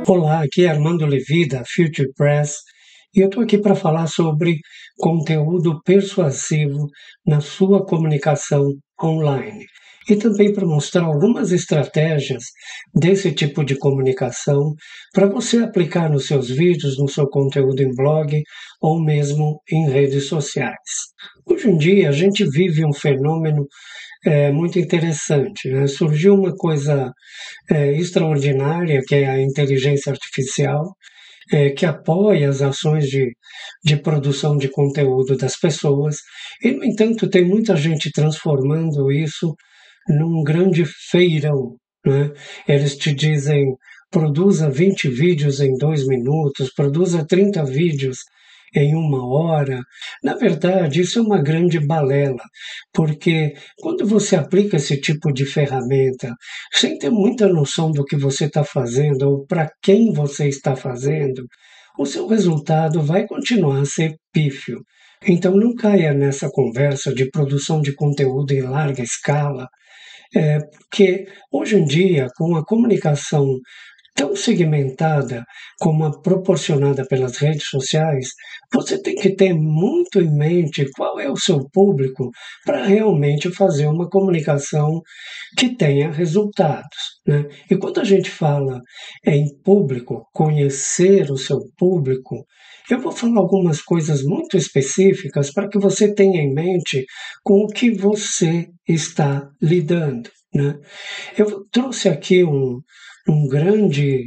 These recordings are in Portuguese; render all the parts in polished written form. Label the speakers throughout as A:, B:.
A: Olá, aqui é Armando Levi da Future Press e eu estou aqui para falar sobre conteúdo persuasivo na sua comunicação online e também para mostrar algumas estratégias desse tipo de comunicação para você aplicar nos seus vídeos, no seu conteúdo em blog ou mesmo em redes sociais. Hoje em dia a gente vive um fenômeno muito interessante, né? Surgiu uma coisa extraordinária, que é a inteligência artificial, que apoia as ações de produção de conteúdo das pessoas, e, no entanto, tem muita gente transformando isso num grande feirão. Né? Eles te dizem, produza 20 vídeos em 2 minutos, produza 30 vídeos em 1 hora. Na verdade, isso é uma grande balela, porque quando você aplica esse tipo de ferramenta, sem ter muita noção do que você está fazendo ou para quem você está fazendo, o seu resultado vai continuar a ser pífio. Então não caia nessa conversa de produção de conteúdo em larga escala, porque hoje em dia, com a comunicação tão segmentada como a proporcionada pelas redes sociais, você tem que ter muito em mente qual é o seu público para realmente fazer uma comunicação que tenha resultados. Né? E quando a gente fala em público, conhecer o seu público, eu vou falar algumas coisas muito específicas para que você tenha em mente com o que você está lidando. Né? Eu trouxe aqui um grande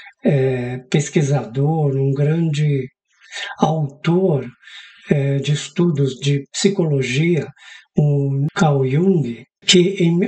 A: pesquisador, um grande autor de estudos de psicologia, o Carl Jung, que em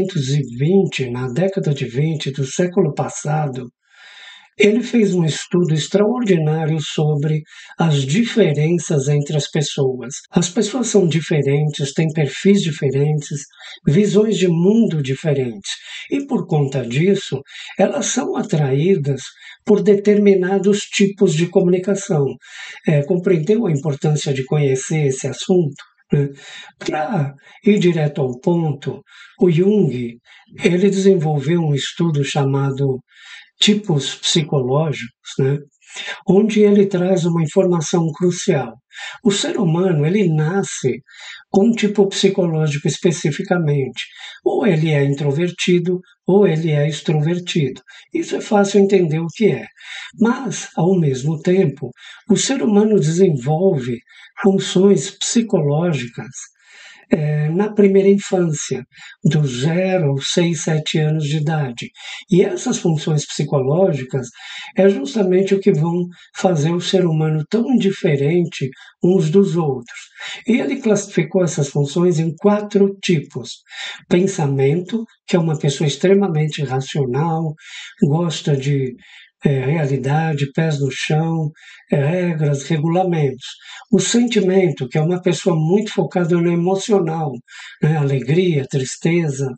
A: 1920, na década de 20 do século passado, ele fez um estudo extraordinário sobre as diferenças entre as pessoas. As pessoas são diferentes, têm perfis diferentes, visões de mundo diferentes. E por conta disso, elas são atraídas por determinados tipos de comunicação. Compreendeu a importância de conhecer esse assunto? Né? Para ir direto ao ponto, o Jung ele desenvolveu um estudo chamado tipos psicológicos, né? Onde ele traz uma informação crucial. O ser humano ele nasce com um tipo psicológico especificamente. Ou ele é introvertido ou ele é extrovertido. Isso é fácil entender o que é. Mas, ao mesmo tempo, o ser humano desenvolve funções psicológicas na primeira infância, dos 0 aos 6, 7 anos de idade. E essas funções psicológicas é justamente o que vão fazer o ser humano tão diferente uns dos outros. E ele classificou essas funções em 4 tipos. Pensamento, que é uma pessoa extremamente racional, gosta de realidade, pés no chão, regras, regulamentos. O sentimento, que é uma pessoa muito focada no emocional, né? Alegria, tristeza,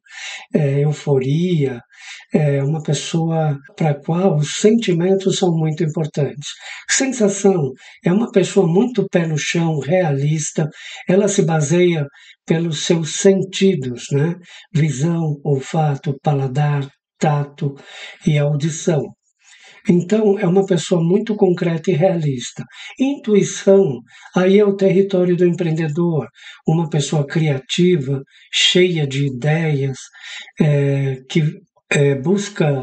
A: euforia, é uma pessoa para a qual os sentimentos são muito importantes. Sensação é uma pessoa muito pé no chão, realista, ela se baseia pelos seus sentidos, né? Visão, olfato, paladar, tato e audição. Então, é uma pessoa muito concreta e realista. Intuição, aí é o território do empreendedor, uma pessoa criativa, cheia de ideias, que busca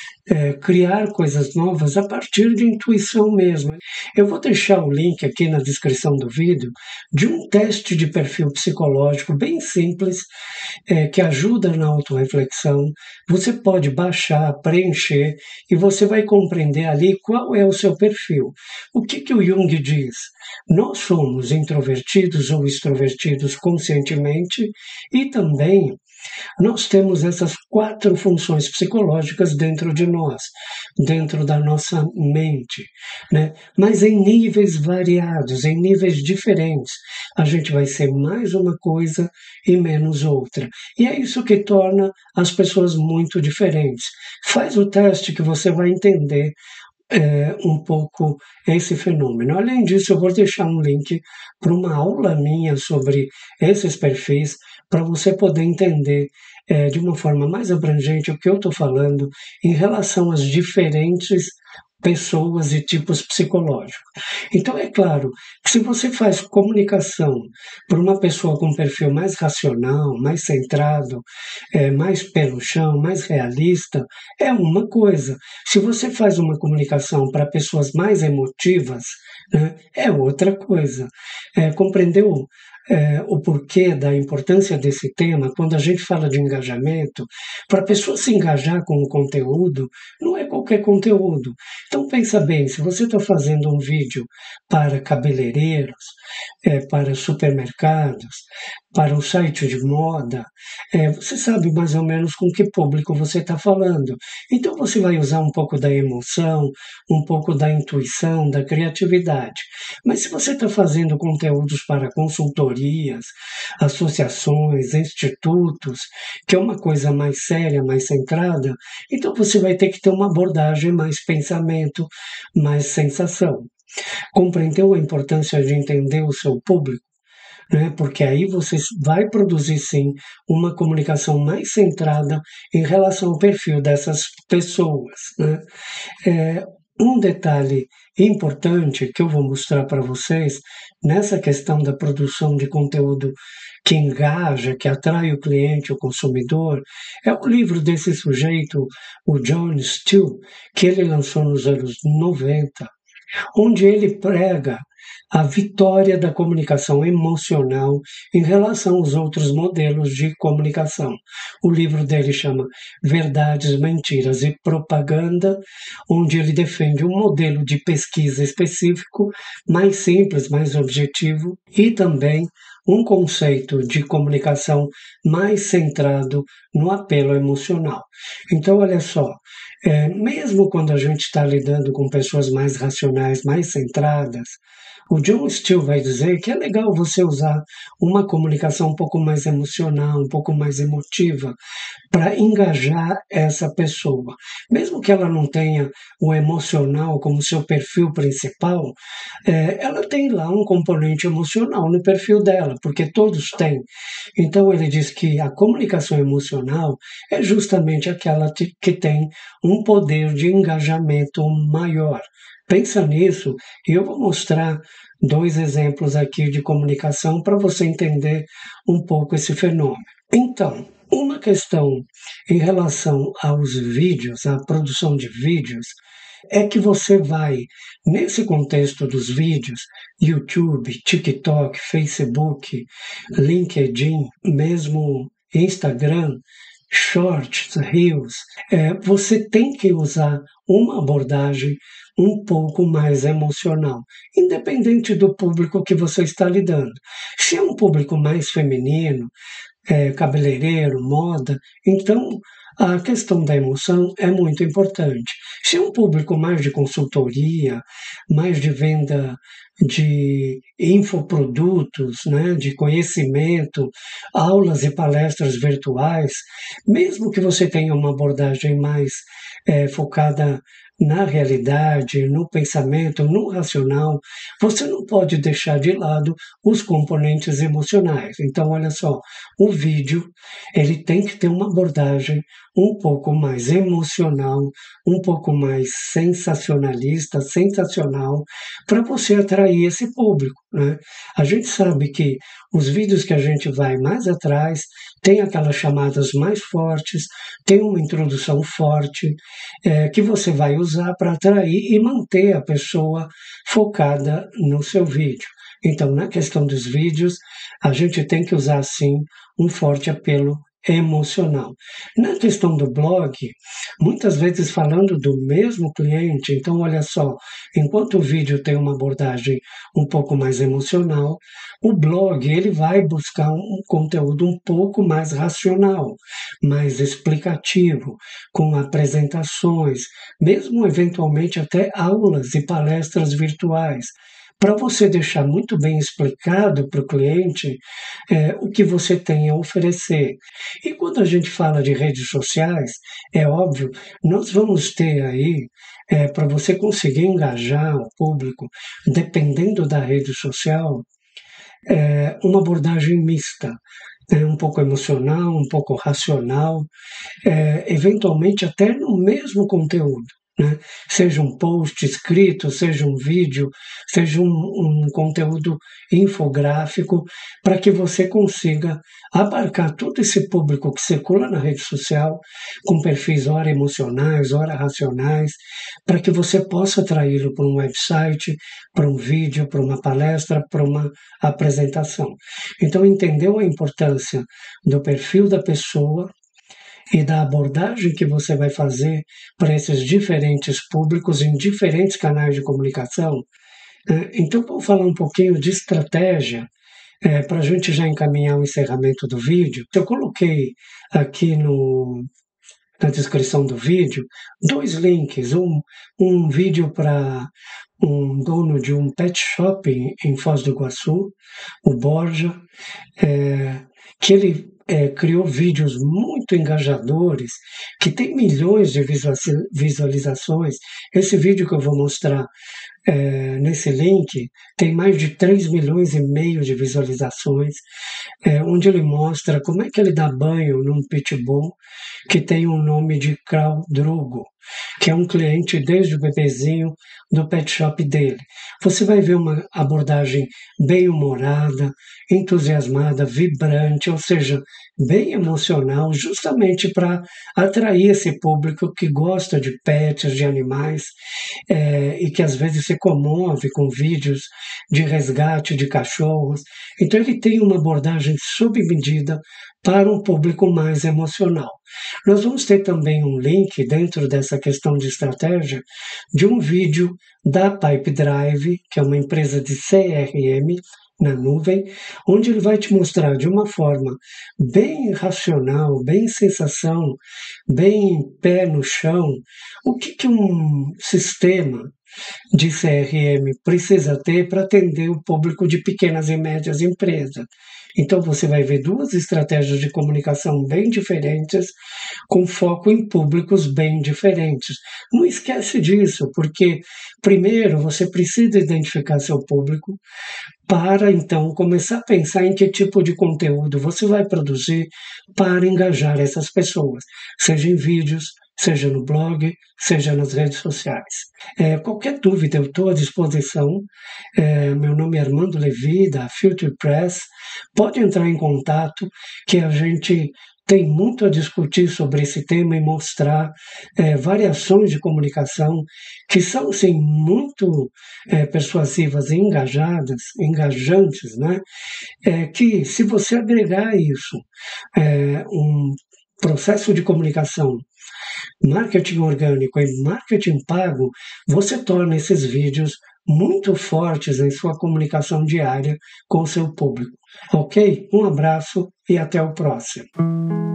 A: criar coisas novas a partir de intuição mesmo. Eu vou deixar o link aqui na descrição do vídeo de um teste de perfil psicológico bem simples, que ajuda na autorreflexão. Você pode baixar, preencher e você vai compreender ali qual é o seu perfil. O que o Jung diz? Nós somos introvertidos ou extrovertidos conscientemente e também nós temos essas 4 funções psicológicas dentro de nós, dentro da nossa mente, né? Mas em níveis variados, em níveis diferentes. A gente vai ser mais uma coisa e menos outra. E é isso que torna as pessoas muito diferentes. Faz o teste que você vai entender um pouco esse fenômeno. Além disso, eu vou deixar um link para uma aula minha sobre esses perfis, para você poder entender de uma forma mais abrangente o que eu estou falando em relação às diferentes pessoas e tipos psicológicos. Então, é claro que se você faz comunicação para uma pessoa com um perfil mais racional, mais centrado, mais pé no chão, mais realista, é uma coisa. Se você faz uma comunicação para pessoas mais emotivas, né, é outra coisa. Compreendeu? O porquê da importância desse tema, quando a gente fala de engajamento, para a pessoa se engajar com o conteúdo, não é qualquer conteúdo. Então pensa bem, se você está fazendo um vídeo para cabeleireiros, para supermercados, para um site de moda, você sabe mais ou menos com que público você está falando. Então você vai usar um pouco da emoção, um pouco da intuição, da criatividade. Mas se você está fazendo conteúdos para consultorias, associações, institutos, que é uma coisa mais séria, mais centrada, então você vai ter que ter uma abordagem mais pensamento, mais sensação. Compreendeu a importância de entender o seu público? Né? Porque aí você vai produzir sim uma comunicação mais centrada em relação ao perfil dessas pessoas. Né? Um detalhe importante que eu vou mostrar para vocês nessa questão da produção de conteúdo que engaja, que atrai o cliente, o consumidor, é o livro desse sujeito, o John Steele, que ele lançou nos anos 90, onde ele prega a vitória da comunicação emocional em relação aos outros modelos de comunicação. O livro dele chama Verdades, Mentiras e Propaganda, onde ele defende um modelo de pesquisa específico, mais simples, mais objetivo, e também um conceito de comunicação mais centrado no apelo emocional. Então, olha só, mesmo quando a gente está lidando com pessoas mais racionais, mais centradas, o John Steele vai dizer que é legal você usar uma comunicação um pouco mais emocional, um pouco mais emotiva, para engajar essa pessoa. Mesmo que ela não tenha o emocional como seu perfil principal, ela tem lá um componente emocional no perfil dela, porque todos têm. Então ele diz que a comunicação emocional é justamente aquela que tem um poder de engajamento maior. Pensa nisso e eu vou mostrar 2 exemplos aqui de comunicação para você entender um pouco esse fenômeno. Então, uma questão em relação aos vídeos, à produção de vídeos, é que você vai, nesse contexto dos vídeos, YouTube, TikTok, Facebook, LinkedIn, mesmo Instagram, Shorts, Reels, você tem que usar uma abordagem um pouco mais emocional, independente do público que você está lidando. Se é um público mais feminino, cabeleireiro, moda, então a questão da emoção é muito importante. Se é um público mais de consultoria, mais de venda de infoprodutos, né, de conhecimento, aulas e palestras virtuais, mesmo que você tenha uma abordagem mais focada na realidade, no pensamento, no racional, você não pode deixar de lado os componentes emocionais. Então, olha só, o vídeo ele tem que ter uma abordagem um pouco mais emocional, um pouco mais sensacionalista, sensacional, para você atrair esse público, né? A gente sabe que os vídeos que a gente vai mais atrás tem aquelas chamadas mais fortes, tem uma introdução forte, que você vai usar para atrair e manter a pessoa focada no seu vídeo. Então, na questão dos vídeos, a gente tem que usar, sim, um forte apelo emocional. Na questão do blog, muitas vezes falando do mesmo cliente, então olha só, enquanto o vídeo tem uma abordagem um pouco mais emocional, o blog ele vai buscar um conteúdo um pouco mais racional, mais explicativo, com apresentações, mesmo eventualmente até aulas e palestras virtuais, para você deixar muito bem explicado para o cliente o que você tem a oferecer. E quando a gente fala de redes sociais, é óbvio, nós vamos ter aí, para você conseguir engajar o público, dependendo da rede social, uma abordagem mista. Um pouco emocional, um pouco racional, eventualmente até no mesmo conteúdo. né? Seja um post escrito, seja um vídeo, seja um conteúdo infográfico, para que você consiga abarcar todo esse público que circula na rede social, com perfis ora emocionais, ora racionais, para que você possa atraí-lo para um website, para um vídeo, para uma palestra, para uma apresentação. Então, entendeu a importância do perfil da pessoa e da abordagem que você vai fazer para esses diferentes públicos em diferentes canais de comunicação. Então, vou falar um pouquinho de estratégia para a gente já encaminhar o encerramento do vídeo. Eu coloquei aqui na descrição do vídeo 2 links, um vídeo para um dono de um pet shop em Foz do Iguaçu, o Borja, que ele criou vídeos muito engajadores, que tem milhões de visualizações. Esse vídeo que eu vou mostrar nesse link tem mais de 3,5 milhões de visualizações, onde ele mostra como é que ele dá banho num pitbull que tem o nome de Khal Drogo, que é um cliente desde o bebezinho do pet shop dele. Você vai ver uma abordagem bem humorada, entusiasmada, vibrante, ou seja, bem emocional, justamente para atrair esse público que gosta de pets, de animais, e que às vezes se comove com vídeos de resgate de cachorros. Então ele tem uma abordagem sob medida para um público mais emocional. Nós vamos ter também um link dentro dessa questão de estratégia de um vídeo da Pipedrive, que é uma empresa de CRM na nuvem, onde ele vai te mostrar de uma forma bem racional, bem sensação, bem pé no chão, o que um sistema de CRM precisa ter para atender o público de pequenas e médias empresas. Então você vai ver 2 estratégias de comunicação bem diferentes, com foco em públicos bem diferentes. Não esquece disso, porque primeiro você precisa identificar seu público para então começar a pensar em que tipo de conteúdo você vai produzir para engajar essas pessoas, seja em vídeos, seja no blog, seja nas redes sociais. Qualquer dúvida, eu estou à disposição. Meu nome é Armando Levi, da Future Press. Pode entrar em contato, que a gente tem muito a discutir sobre esse tema e mostrar variações de comunicação que são, sim, muito persuasivas e engajantes, né? Que se você agregar isso, um processo de comunicação, marketing orgânico e marketing pago, você torna esses vídeos muito fortes em sua comunicação diária com o seu público. Ok? Um abraço e até o próximo.